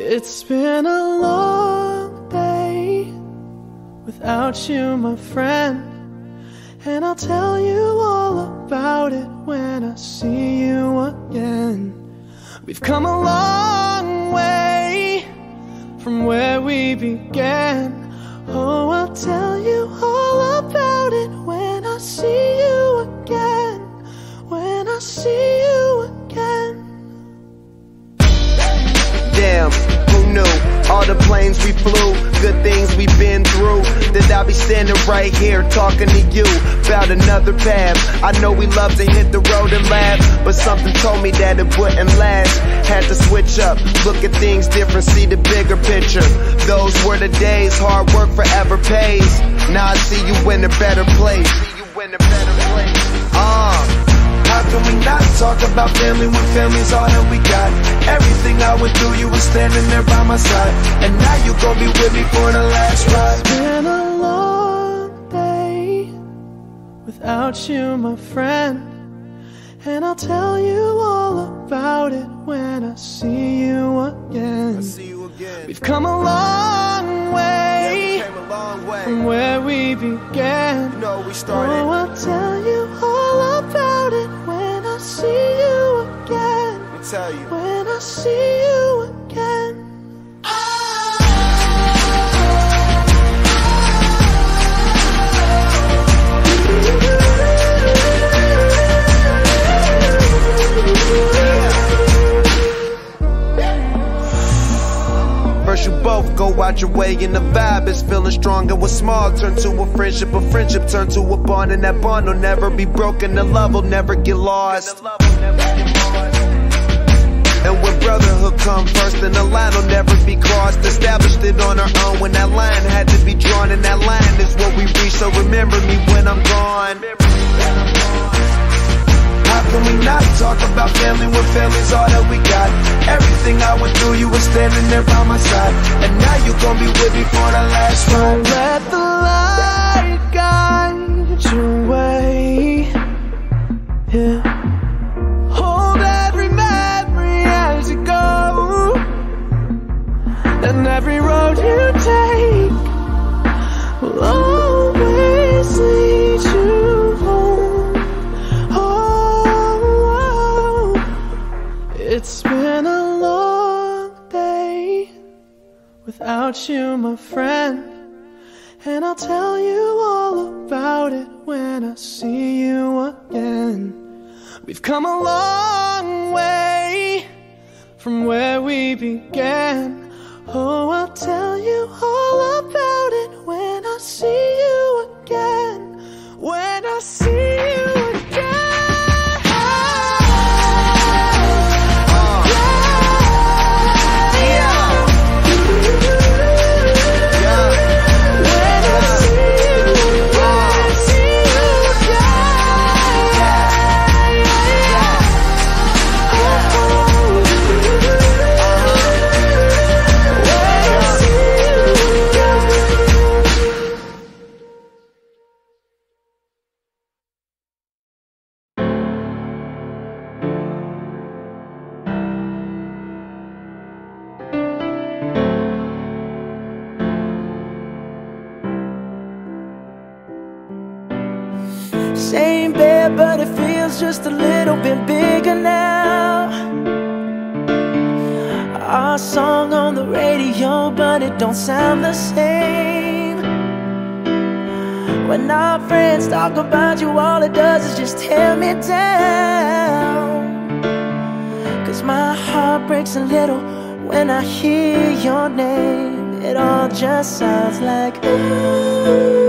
It's been a long day without you, my friend, and I'll tell you all about it when I see you again. We've come a long way from where we began. Oh, I'll tell you all about it when I see you again. When I see you again. Damn, who knew? All the planes we flew, good things we've been through, that I'll be standing right here talking to you about another path. I know we love to hit the road and laugh, but something told me that it wouldn't last. Had to switch up, look at things different, see the bigger picture. Those were the days, hard work forever pays. Now I see you in a better place. How can we not talk about family when family's all that we got? Everything I went through, you were standing there by my side, and now you gon' be with me for the last ride. It's been a long day without you, my friend, and I'll tell you all about it when I see you again. We've come a long way, from where we began. You know, we started. Oh, I'll tell you all about it when I see you again. Let me tell you. When I see you again. First you both go out your way and the vibe is feeling strong, and what's small turn to a friendship turn to a bond, and that bond will never be broken, the love will never get lost. And when brotherhood come first, then the line will never be crossed. Established it on our own when that line had to be drawn, and that line is what we reach, so remember me when I'm gone. How can we not talk about family when family's all that we got? Everything I went through, you were standing there by my side, and now you gon' be with me for the last ride. Don't let the light guide your way. Yeah. Hold every memory as you go, and every road you take will always lead you home. Oh, it's been a long day without you, my friend, and I'll tell you all about it when I see you again. We've come a long way from where we began. Oh, I'll tell you all about it when I see you again. When I see you again. Same bed, but it feels just a little bit bigger now. Our song on the radio, but it don't sound the same. When our friends talk about you, all it does is just tear me down. 'Cause my heart breaks a little when I hear your name. It all just sounds like ooh.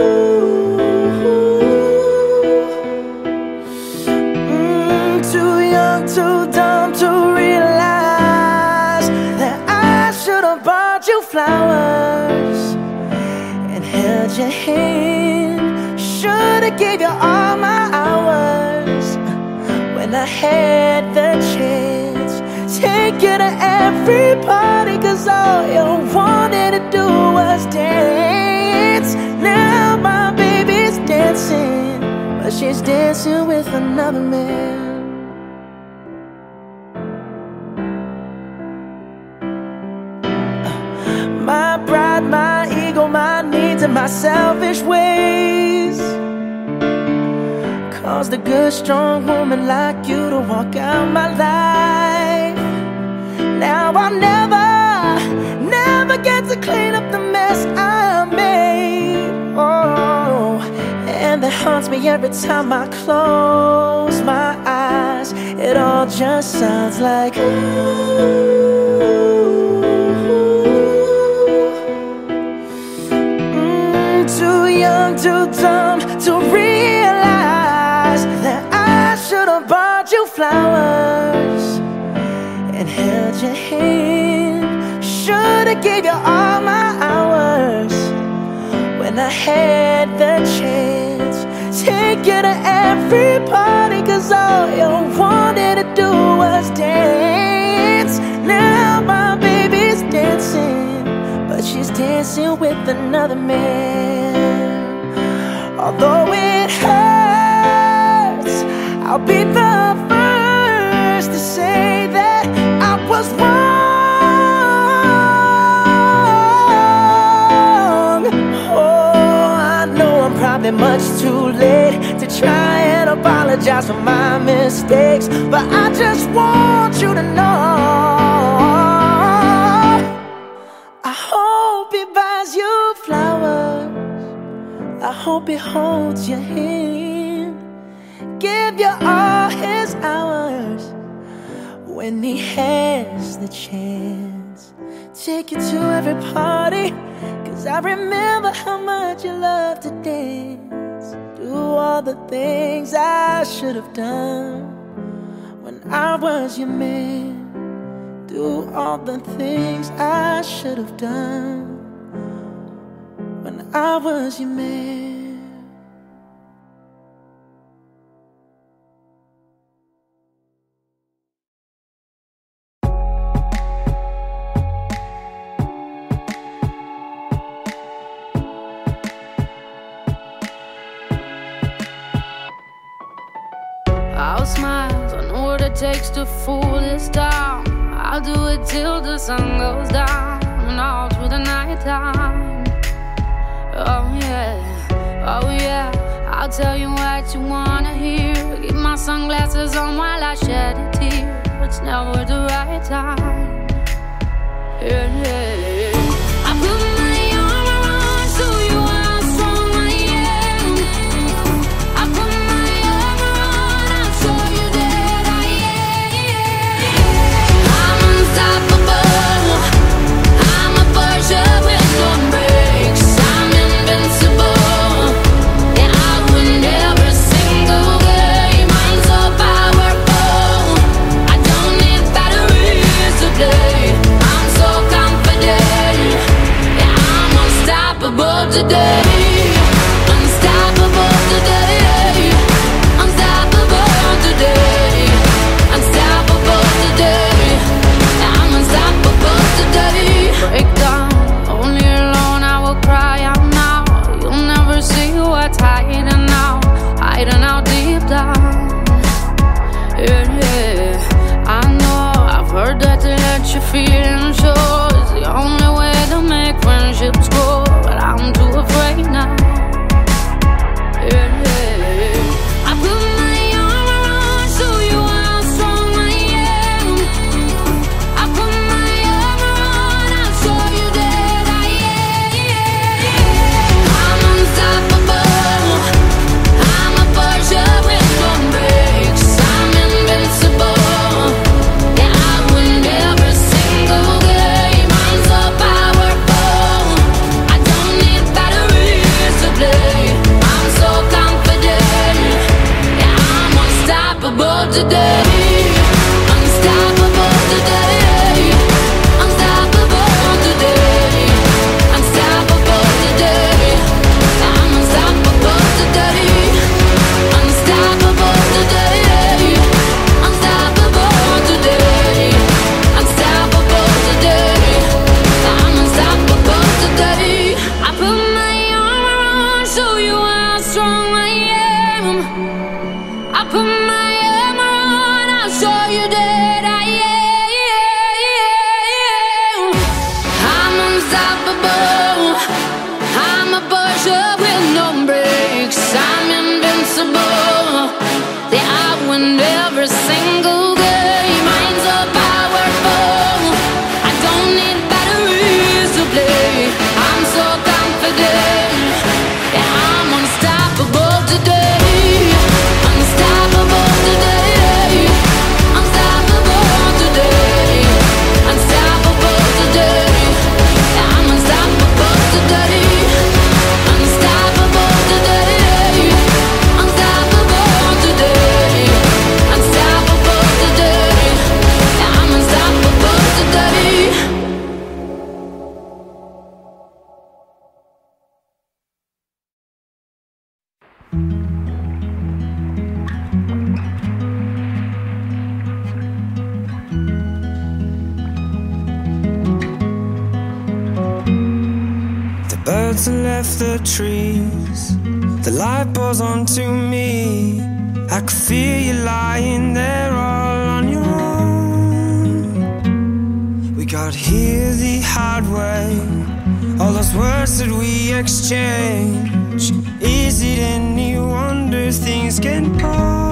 Too dumb to realize that I should have bought you flowers and held your hand. Should have gave you all my hours when I had the chance. Take you to every party, 'cause all you wanted to do was dance. Now my baby's dancing, but she's dancing with another man. my selfish ways. Caused a good, strong woman like you to walk out my life. Now I'll never get to clean up the mess I made. Oh, and that haunts me every time I close my eyes. It all just sounds like too young, too dumb to realize that I should have bought you flowers and held your hand. Should have gave you all my hours when I had the chance. Take you to every party, cause all you wanted to do was dance. Now my baby's dancing, but she's dancing with another man. Although it hurts, I'll be the first to say that I was wrong. Oh, I know I'm probably much too late to try and apologize for my mistakes, but I just want you to know I hope he buys you flowers, I hope he holds your hand, give you all his hours when he has the chance. Take you to every party, cause I remember how much you love to dance. Do all the things I should have done when I was your man. Do all the things I should have done when I was your man. I'll smile, I know what it takes to fool this town. I'll do it till the sun goes down and all through the night time. Oh yeah, I'll tell you what you wanna hear. Keep my sunglasses on while I shed a tear. It's never the right time. Yeah. I put my arm around, show you how strong I am. I put my arm around, I'll show you that I am. I'm unstoppable, I'm a Porsche with no brakes. I'm invincible, and I win every single game. I'm so powerful, I don't need batteries today. I'm so confident, yeah, I'm unstoppable today. Unstoppable today. Unstoppable today. Unstoppable today. I'm unstoppable today. Break down, only alone I will cry out now. You'll never see what's hiding out deep down. Yeah, I know, I've heard that to let your feelings show is the only way to make friendships grow, but I'm too afraid now. Yeah, I put my arm around, show you how strong I am. I put my arm around, I'll show you that I am. I'm unstoppable, I'm a Porsche with no brakes. I'm invincible, yeah, I win every single game. I'm so powerful, I don't need batteries to play. I'm so confident, yeah, I'm unstoppable today. Unstoppable today. Unstoppable today. Unstoppable today. I'm unstoppable today. Unstoppable today. Unstoppable today. Unstoppable today. I'm unstoppable today. I put my arm around, show you how strong I am. I put my arm around, I'll show you that I am. I'm unstoppable, I'm a boy Persia with no brakes. I'm invincible. Yeah, I win every single game. Minds are powerful. I don't need batteries to play. I'm so confident. Yeah, I'm unstoppable today. Unstoppable today. Unstoppable today. Unstoppable today. Yeah, I'm unstoppable today. Unstoppable today. Unstoppable today. Unstoppable today. Yeah, I'm unstoppable today. The birds have left the trees. The light pours onto me. I could feel you lying there all on your own. We got here the hard way. All those words that we exchange. Is it any wonder things can go?